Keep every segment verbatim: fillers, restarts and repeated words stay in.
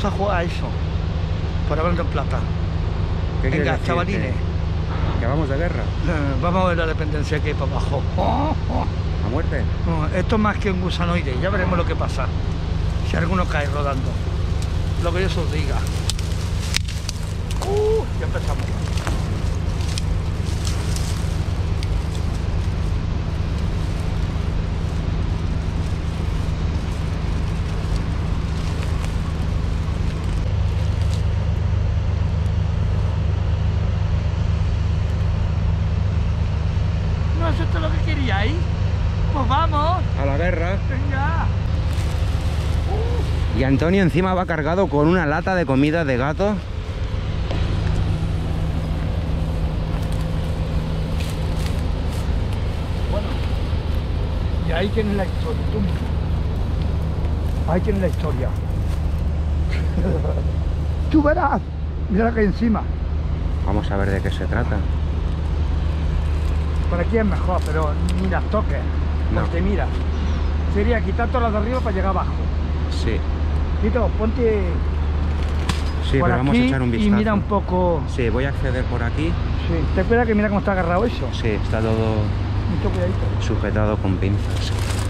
a jugar a eso. Por hablando en plata. ¿Qué Venga, decir? chavalines. ¿Que, que vamos de guerra? Eh, vamos a ver la dependencia que hay para abajo. Oh, oh. ¿A muerte? No, esto es más que un gusanoide. Ya veremos lo que pasa. Si alguno cae rodando. Lo que Dios os diga. Uh, ya empezamos. ¿No es esto lo que queríais? Pues vamos. A la guerra. Venga. Y Antonio encima va cargado con una lata de comida de gato. Bueno, y ahí tienes la historia, tú. Ahí tienes la historia. Tú verás. Mira que hay encima. Vamos a ver de qué se trata. Por aquí es mejor, pero ni las toques. No. Porque mira, sería quitar todas las de arriba para llegar abajo. Sí. Tito, ponte Sí, por pero vamos a aquí echar un vistazo. y mira un poco. Sí, voy a acceder por aquí. Sí, te cuida que mira cómo está agarrado eso. Sí, está todo Mucho cuidadito. sujetado con pinzas.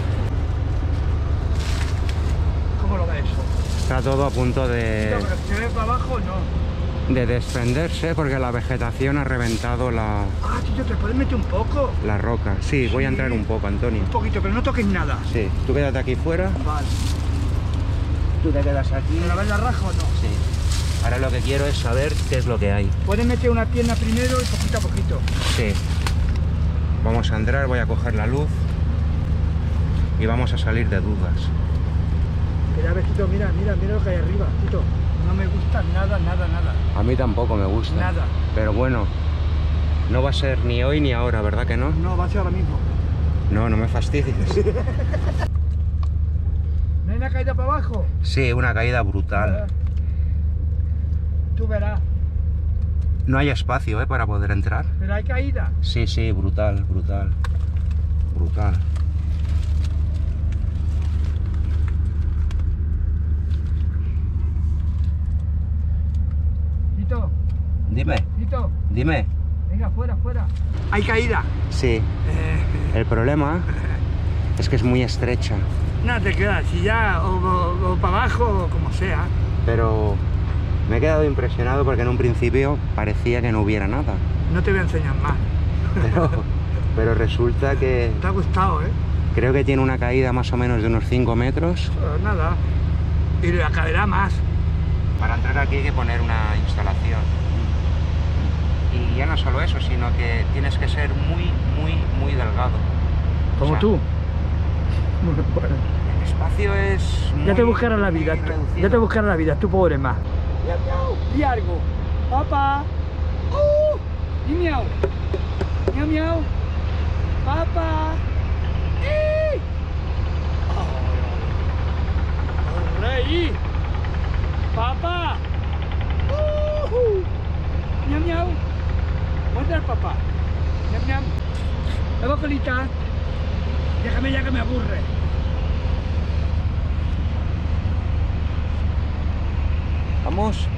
¿Cómo lo ves eso? Está todo a punto de, Tito, pero si se ve para abajo, no. de desprenderse porque la vegetación ha reventado la, Ah, Tito, ¿te puedes meter un poco? la roca. Sí, voy a Sí. entrar un poco, Antonio. Un poquito, pero no toques nada. Sí, tú quédate aquí fuera. Vale. Tú te quedas aquí. ¿Me la ves la raja o no? Sí. Ahora lo que quiero es saber qué es lo que hay. Puedes meter una pierna primero y poquito a poquito. Sí. Vamos a entrar, voy a coger la luz y vamos a salir de dudas. Mira, ves, Tito, mira, mira, mira lo que hay arriba, Tito. No me gusta nada, nada, nada. A mí tampoco me gusta. Nada. Pero bueno, no va a ser ni hoy ni ahora, ¿verdad que no? No, va a ser ahora mismo. No, no me fastidies. ¿No hay una caída para abajo? Sí, una caída brutal. Tú verás. No hay espacio, ¿eh? Para poder entrar. Pero hay caída. Sí, sí, brutal, brutal. Brutal. Tito, Dime, Tito, dime. venga, fuera, fuera. Hay caída. Sí, Eh, el problema es que es muy estrecha. nada te queda, si ya, o, o- o para abajo, o como sea. Pero me he quedado impresionado porque en un principio parecía que no hubiera nada. No te voy a enseñar más. Pero, pero resulta que Te ha gustado, ¿eh? creo que tiene una caída más o menos de unos cinco metros. Pues nada. Y la caerá más. Para entrar aquí hay que poner una instalación. Y ya no solo eso, sino que tienes que ser muy, muy, muy delgado. Como O sea, tú. El espacio es muy, Ya te buscarás la vida, muy tú- reducido. ya te buscarás la vida, tú pobre más. Miau, miau, di algo. Papá. Uh, y miau. Miau, miau. Papá. ¡Eh! Oh, rey. Papá. Uh, miau, miau. Muerde al papá. Miau, miau. Luego, colita. Déjame ya que me aburre. Vamos.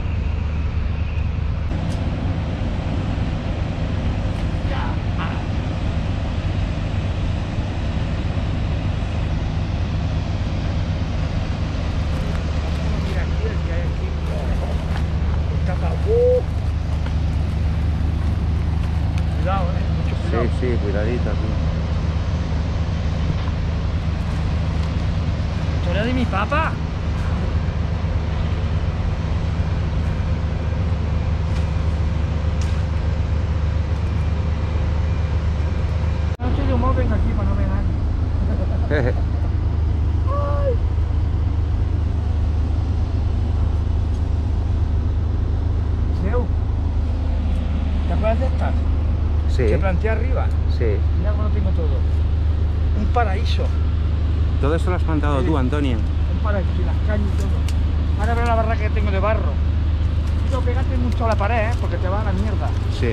Mira aquí, el que hay aquí. Está pa- ¡Uh! Cuidado, eh. Mucho cuidado. Sí, sí, cuidadito aquí. ¿Historia de mi papá? No estoy de humor, vengo aquí para no ver a nadie. ¡Ay! Seu, ¿te acuerdas de estas? Sí, Que planté arriba. sí. Mira cómo lo tengo todo. Un paraíso. Todo esto lo has plantado Sí. tú, Antonio. Un paraíso y las cañas y todo. Ahora verás la barraca que tengo de barro. No pegate mucho a la pared, ¿eh? Porque te va a la mierda. Sí.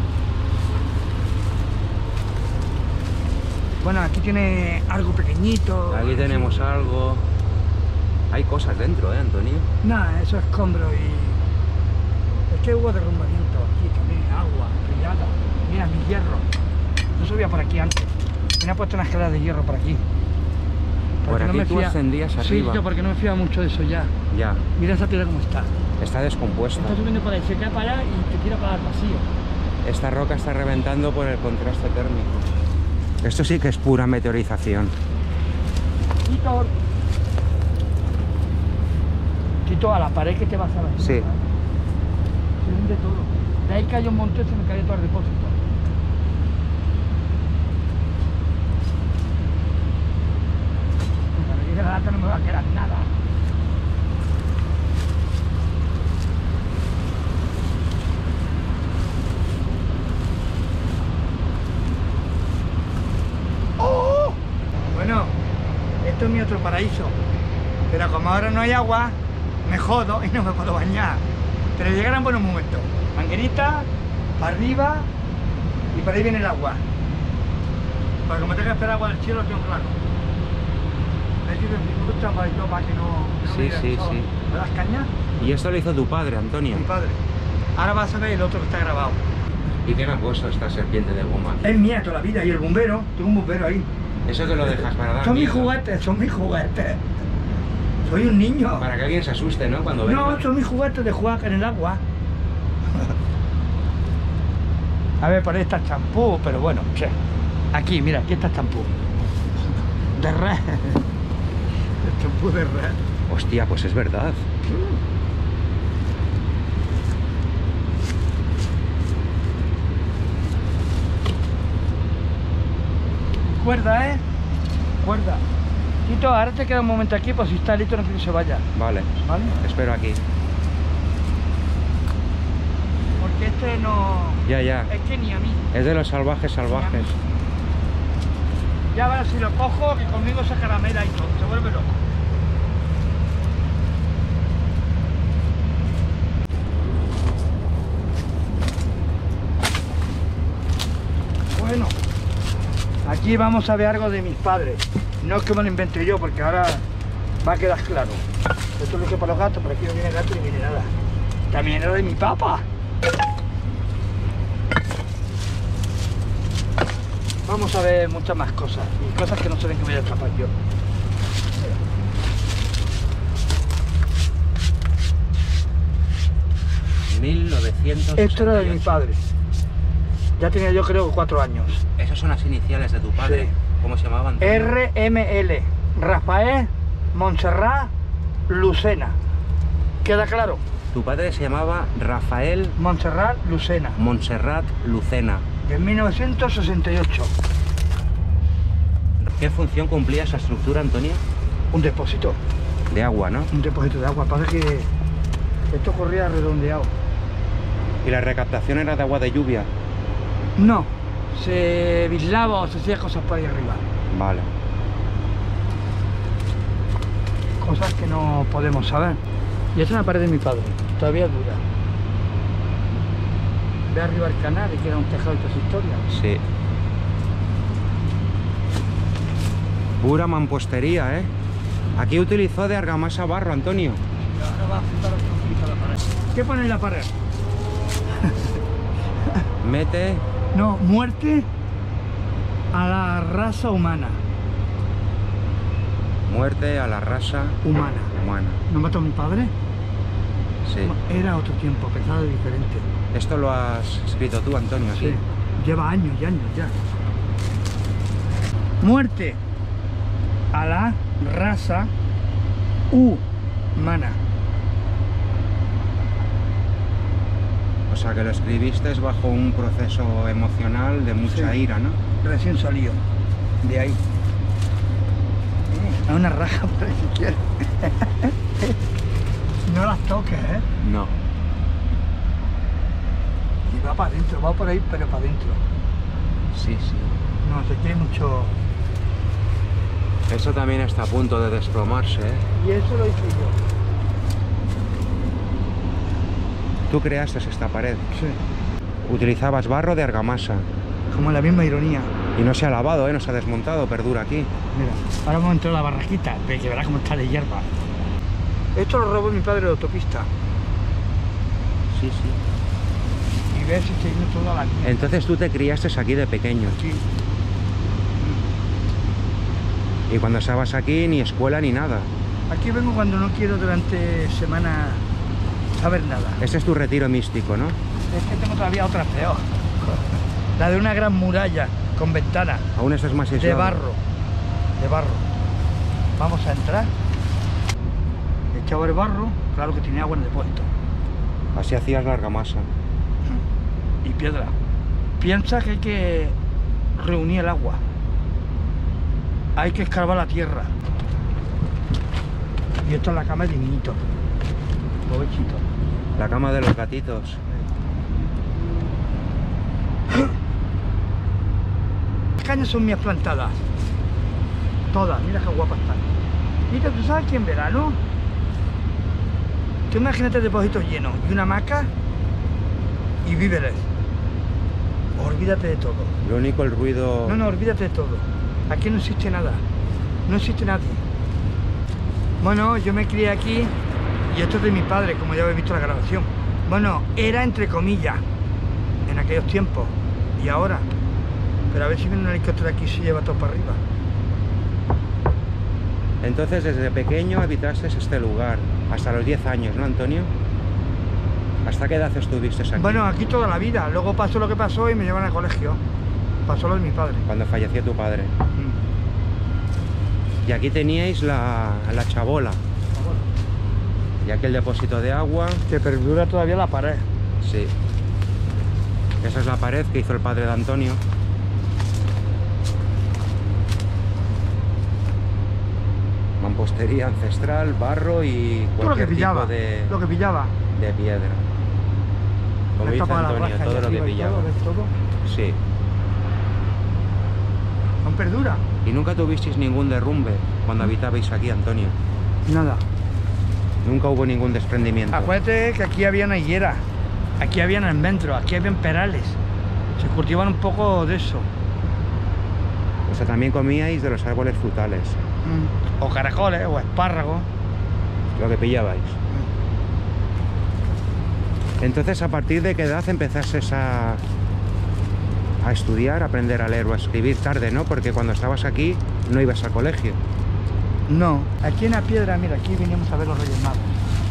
Bueno, aquí tiene algo pequeñito. Aquí tenemos algo. Hay cosas dentro, ¿eh, Antonio? Nada, eso es escombro y... Es que hubo derrumbamiento aquí también, agua, rillada. Mira, mi hierro. No subía por aquí antes. Me ha puesto una escalera de hierro por aquí. Por aquí no me tú fía... ascendías Sí, arriba. yo porque no me fía mucho de eso ya. Ya, Mira esa piedra cómo está. está descompuesta. Está subiendo por ahí, se cae para allá y te tira para el vacío. Esta roca está reventando por el contraste térmico. Esto sí que es pura meteorización. Quito. Quito a la pared que te vas a ver. Sí. Se hunde todo. De ahí cayó un montón y se me cayó todo el depósito. De la lata no me va a quedar nada. ¡Oh! Bueno, esto es mi otro paraíso. Pero como ahora no hay agua, me jodo y no me puedo bañar. Pero llegarán buenos momentos. Manguerita, para arriba y por ahí viene el agua. Porque como tengo que esperar agua del cielo, tengo claro. Hay que dificultar para que no, para que no, no Sí, me dé sí, el sol. sí. ¿Me das caña? Y esto lo hizo tu padre, Antonio. Mi padre. Ahora vas a ver el otro que está grabado. ¿Y quién ha puesto esta serpiente de goma? Es mía toda la vida y el bombero, tengo un bombero ahí. Eso que lo dejas para dar Son mis miedo. juguetes, son mis juguetes. Soy un niño. Para que alguien se asuste, ¿no? Cuando venga. No, son mis juguetes de jugar en el agua. A ver, por ahí está el champú, pero bueno, che. Aquí, mira, aquí está el champú. De red. El champú de red. Hostia, pues es verdad. Cuerda, ¿eh? Cuerda. Tito, ahora te queda un momento aquí, pues si está listo no quiero que se vaya. Vale, ¿Vale? te espero aquí. Porque este no... Ya, ya. Es que ni a mí. Es de los salvajes salvajes. Ya verás si lo cojo, que conmigo se caramela y todo, se vuelve loco. Bueno, aquí vamos a ver algo de mis padres. No es que me lo inventé yo, porque ahora va a quedar claro. Esto es lo que para los gatos, pero aquí no viene gato ni viene nada. También era de mi papá. Vamos a ver muchas más cosas, y cosas que no se ven que voy a atrapar yo. mil novecientos. Esto era de mi padre. Ya tenía yo creo cuatro años. Esas son las iniciales de tu padre. Sí. ¿Cómo se llamaban? R M L. Rafael Montserrat Lucena. ¿Queda claro? Tu padre se llamaba Rafael Montserrat Lucena. Montserrat Lucena. De mil novecientos sesenta y ocho. ¿Qué función cumplía esa estructura, Antonio? Un depósito. De agua, ¿no? Un depósito de agua. Pasa que esto corría redondeado. ¿Y la recaptación era de agua de lluvia? No. Se bislaba o se hacía cosas por ahí arriba. Vale. Cosas que no podemos saber. Y esa es una pared de mi padre. Todavía dura. Ve arriba el canal y queda un tejado y toda esa historia. Sí. Pura mampostería, ¿eh? Aquí utilizó de argamasa barro, Antonio. Ahora va a flipar otro poquito la pared. ¿Qué pone en la pared? Mete... No, muerte a la raza humana. Muerte a la raza Humana. humana. ¿No mató a mi padre? Sí. Era otro tiempo, pesado y diferente. Esto lo has escrito tú, Antonio, aquí. Sí. Lleva años y años ya. Muerte a la raza humana. O sea, que lo escribiste bajo un proceso emocional de mucha Sí. ira, ¿no? Recién salió de ahí. A una raja por ahí si quieres. No las toques, ¿eh? No. Y va para adentro, va por ahí, pero para adentro. Sí, sí. No, se tiene mucho... Eso también está a punto de desplomarse, ¿eh? Y eso lo hice yo. Tú creaste esta pared. Sí. Utilizabas barro de argamasa. Como la misma ironía. Y no se ha lavado, ¿eh? No se ha desmontado, perdura aquí. Mira, ahora vamos a entrar a la barraquita, ve que verás cómo está de hierba. Esto lo robó mi padre de autopista. Sí, sí. Y ves, está yendo toda la mierda. Entonces tú te criaste aquí de pequeño. Sí. Y cuando estabas aquí, ni escuela ni nada. Aquí vengo cuando no quiero durante semana saber nada. Este es tu retiro místico, ¿no? Es que tengo todavía otra peor. La de una gran muralla con ventanas. Aún estás más De aislado. barro. De barro. Vamos a entrar. Echaba el barro, claro que tenía agua en el depósito. Así hacías la argamasa. Y piedra. Piensa que hay que reunir el agua. Hay que escarbar la tierra. Y esto es la cama de niñito. Pobrecito. La cama de los gatitos. Las cañas son mías plantadas. Todas, mira qué guapas están. Mira, ¿tú sabes que en verano? Tú imagínate depósitos llenos y una hamaca y víveres. Olvídate de todo. Lo único, el ruido... No, no, olvídate de todo. Aquí no existe nada. No existe nadie. Bueno, yo me crié aquí y esto es de mi padre, como ya habéis visto en la grabación. Bueno, era entre comillas en aquellos tiempos y ahora. Pero a ver si viene un helicóptero aquí y se lleva todo para arriba. Entonces, desde pequeño habitaste este lugar, hasta los diez años, ¿no, Antonio? ¿Hasta qué edad estuviste aquí? Bueno, aquí toda la vida. Luego pasó lo que pasó y me llevan al colegio. Pasó lo de mi padre. Cuando falleció tu padre. Mm. Y aquí teníais la, la chabola. Y aquí el depósito de agua. Que perdura todavía la pared. Sí. Esa es la pared que hizo el padre de Antonio. Mampostería ancestral, barro y Todo lo que cualquier pillaba. tipo de, Lo que pillaba. de piedra. Como Le dice tapa la Antonio, raja todo ahí lo que arriba y pillaba. todo, ¿ves todo? Sí. Aún perdura. ¿Y nunca tuvisteis ningún derrumbe cuando habitabais aquí, Antonio? Nada. Nunca hubo ningún desprendimiento. Acuérdate que aquí había una higuera, aquí habían almendros, aquí habían perales. Se cultivan un poco de eso. O sea, también comíais de los árboles frutales, Mm. O caracoles, o espárragos. lo que pillabais. Mm. Entonces, ¿a partir de qué edad empezaste a, a estudiar, a aprender a leer o a escribir? Tarde, ¿no? Porque cuando estabas aquí no ibas al colegio. No, aquí en la piedra, mira, aquí vinimos a ver los Reyes Magos.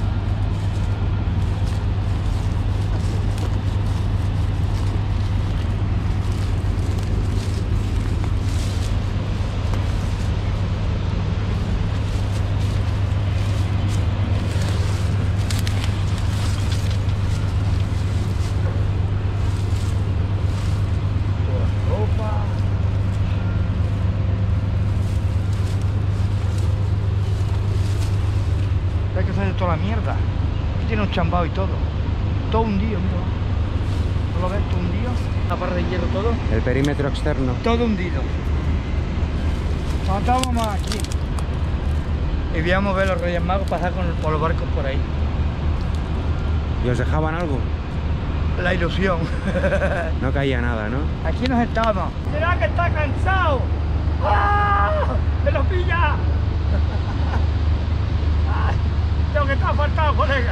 Toda la mierda. Aquí tiene un chambao y todo. Todo hundido, mira. ¿No lo ves? Todo hundido. Una barra de hielo todo. El perímetro externo. Todo hundido. Estábamos aquí. Y veíamos ver los Reyes Magos pasar con, por los barcos por ahí. ¿Y os dejaban algo? La ilusión. No caía nada, ¿no? Aquí nos estábamos. ¿Será que está cansado? ¡Ah! ¡Me lo pilla! Lo que te ha faltado, colega.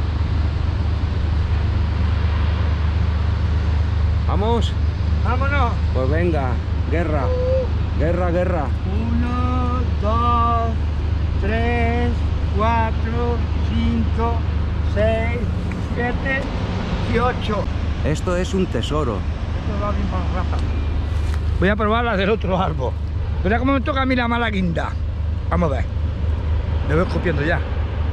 ¿Vamos? Vámonos. Pues venga, guerra. Guerra, guerra. Uno, dos, tres, cuatro, cinco, seis, siete y ocho. Esto es un tesoro. Esto va bien para las ratas. Voy a probar las del otro árbol. Verá cómo me toca a mí la mala guinda. Vamos a ver. Me voy escupiendo ya.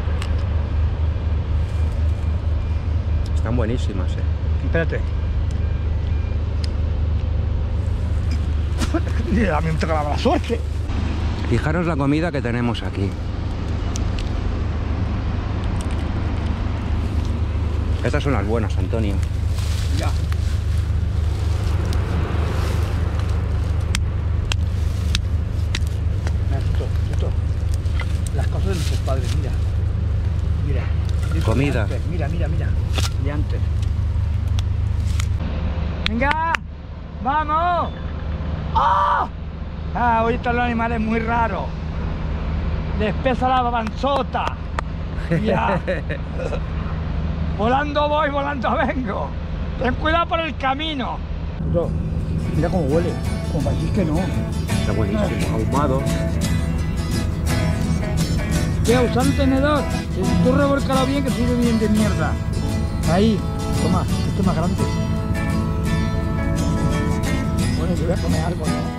Están buenísimas, eh. Espérate. A mí me toca la mala suerte. Fijaros la comida que tenemos aquí. Estas son las buenas, Antonio. Ya. Mira, esto, esto. Las cosas de nuestros padres, mira. Mira. Esto Comida. de antes, mira, mira, mira. De antes. ¡Venga! ¡Vamos! ¡Oh! Ah, hoy están los animales muy raros. Les pesa la panzota. Ya. Volando voy, volando vengo. Ten cuidado por el camino. Mira cómo huele, como para decir que no. Está buenísimo, ahumado. Voy a usar un tenedor. Tú revolcalo bien, que sirve bien de mierda. Ahí, toma, esto es más grande. Bueno, yo voy a comer algo, ¿no?